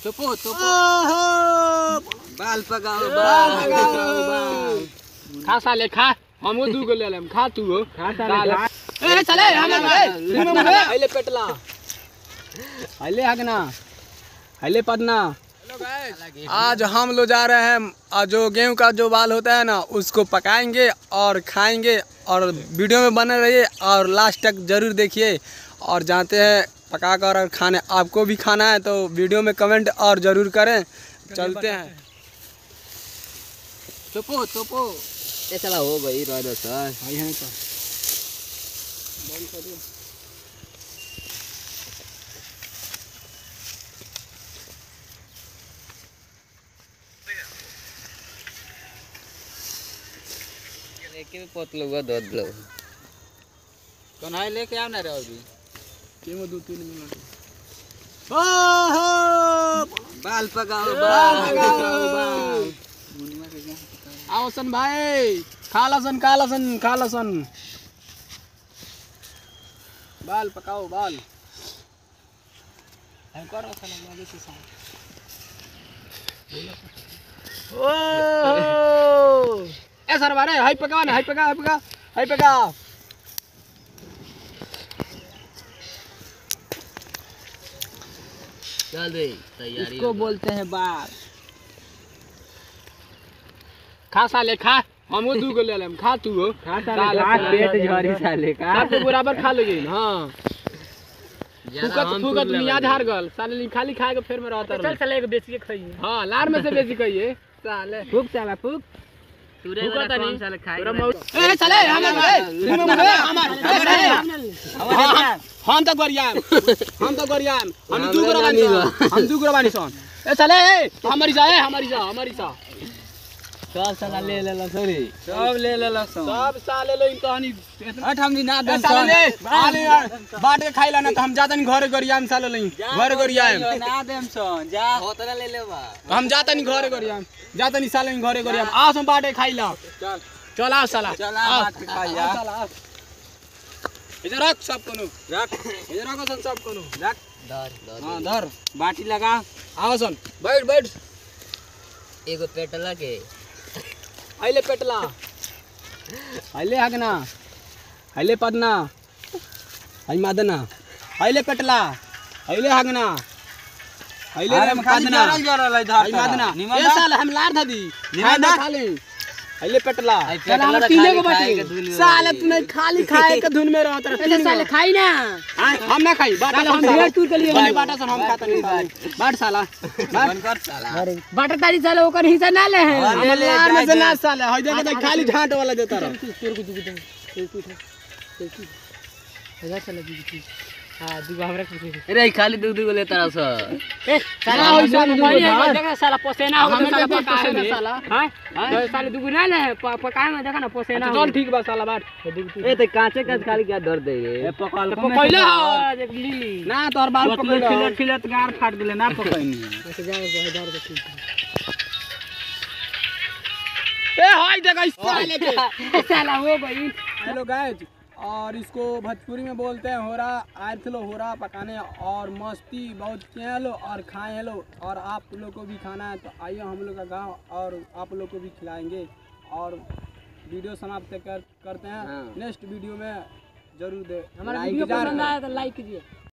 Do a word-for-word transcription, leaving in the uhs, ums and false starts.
चुपो चुपो बाल पकाओ बाल पकाओ बाल खा साले खा हमो दू गो ले लेम खा तू हो खा साले ए चले हम आइले पेटला आइले हगना आइले पदना। आज हम लोग जा रहे हैं जो गेहूं का जो बाल होता है ना उसको पकाएंगे और खाएंगे और वीडियो में बने रहिए और लास्ट तक जरूर देखिए और जानते हैं पका कर और खाने आपको भी खाना है तो वीडियो में कमेंट और ज़रूर करें। चलते हैं चुपो चुपो ये चला हो भाई रह दो सर भाई हैं तो बंद कर दो। लेके भी पोत लो दूध लो कौन है लेके आओ ना रे अभी केमो दो तीन मिनट ओ हो बाल पकाओ बाल पकाओ बाल आओ सन भाई खा लसन खा लसन खा लसन बाल पकाओ बाल है करो साला लगे से सा ओ ए सर बारे हाई पकाओ ना हाई पका हाई पका हाई पका चल रे तैयारी इसको बोलते हैं बाल खा साले खा हमो दू गो ले लेम खा तू हो खा साले खा पेट झरी साले का सब तो बराबर खा लोगे हां फुकत फुकत मियां झार गल साले खाली खाए के फेर में रहता चल साले एक बेची के खाइए हां लार में से बेची खाइए साले फुक साला फुक तुरे वाला कौन साले खाएगा ए साले हमर हमर हम तो गरियाम हम तो गरियाम हम दू गो बानी हम दू गो बानी सन ए साले हमारी जा है हमारी जा हमारी जा सब साला ले ले ला सॉरी सब ले ले ला सब साले लो इन कहानी हट हम ना दे साले आले बाट के खाइला ना तो हम जाता नहीं घर गरियाम साले लई घर गरियाम ना देम सन जा होतरा ले लेबा हम जाता नहीं घर गरियाम जाता नहीं साले घर गरियाम आ हम बाट के खाइला चल चल आ साला चल आ बाट के खाइया इधर रख सब कोनो रख इधर रख सन सब कोनो रख धर हां धर बाटी लगा आओ सन बैठ बैठ एगो पेटला के आइले पेटला आइले हगना आइले पदना आई मादना आइले पेटला आइले हगना आइले पदना आई मादना ये साल हम लार धा दी निमादा खाली आइले पेटला पेटला हम तीने को बाटी साले तूने खाली खाए के धुन में रहत रहे साले खाई ना हम ना खाई बाटा हम ढेर तू के लिए बाटा सन हम खाता नहीं बाट साला बंद कर साला बाटा तारी साले ओकर हिस्सा ना ले है हम लार में से ना साले हई देख त खाली झांट वाला देता रह तोर को दू दे हजार साले दू हां दू हमरा के रे खाली दू दू लेता रह स ए साला होई साला देख साला पसेना हो साला पकाए ना साला हां साले दू ना ले पकाए में देखा ना पसेना चल ठीक बा साला बाट ए त कांचे कांच खाली क्या दर्द दे रे ए पकल को पकइला देख लीली ना तोर बाल पकइला खिलत खिलत गार फाट गेले ना पकइनी ऐसे जा हजार के ए हाय देख साले के साला हो भाई हेलो गाइस और इसको भोजपुरी में बोलते हैं होरा आए थे लो होरा पकाने और मस्ती बहुत किए लो और खाए लो और आप लोग को भी खाना है तो आइए हम लोग का गांव और आप लोग को भी खिलाएंगे और वीडियो समाप्त कर करते हैं नेक्स्ट वीडियो में जरूर दे हमारा वीडियो पसंद आया तो लाइक कीजिए।